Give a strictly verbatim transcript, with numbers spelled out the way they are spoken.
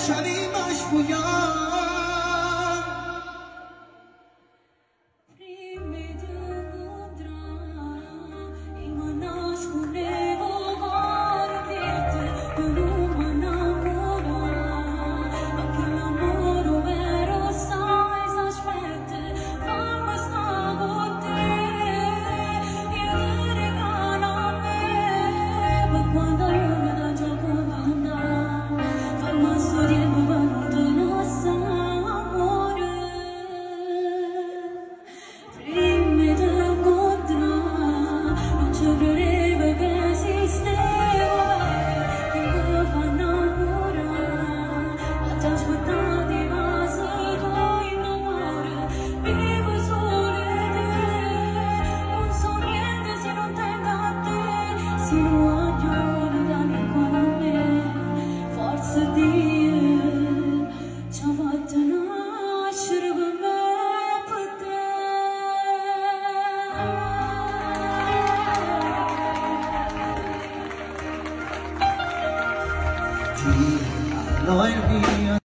lasciaremos fugir. Se não olho dare con me, forza Dio, ci ha fatto nascere per me, per te. Ti, I love you.